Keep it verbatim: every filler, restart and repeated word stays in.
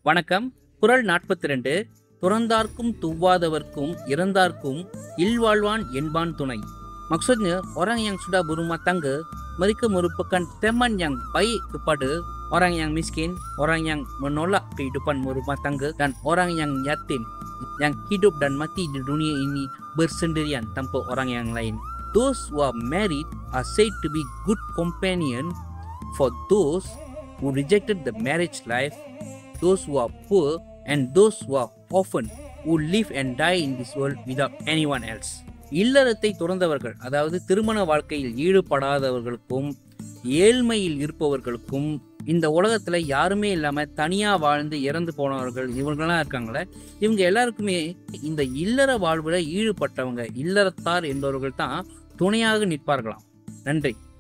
வணக்கம். குரல் நாற்பத்தி இரண்டு. Thuranthārkkum thuvvāதவர்க்கும் iranthārkkum ilvāzhvān enbaan tunai. Maksudnya, orang yang sudah berumahtangga, mereka merupakan teman yang baik kepada orang yang miskin, orang yang menolak kehidupan berumahtangga, dan orang yang yatim, yang hidup dan mati di dunia ini bersendirian tanpa orang yang lain. Those who are married are said to be good companion for those who rejected the marriage life, those who are poor, and those who are orphan, who live and die in this world without anyone else. இல்லறத்தை துறந்தவர்கள், அதாவது திருமண வாழ்க்கையில் ஈடுபடாதவர்களுக்கும் ஏழ்மையில் இருப்பவர்களுக்கும் இந்த உலகத்துல யாருமே இல்லாம தனியா வாழ்ந்து இறந்து போனவர்கள் இவங்கெல்லாம் இருக்காங்களே, இவங்க எல்லாருக்குமே இந்த இல்லற வாழ்வுல ஈடுபட்டவங்க இல்லறத்தார் என்பவர்கள் தான் துணையாக நிற்பார்களாம். நன்றி.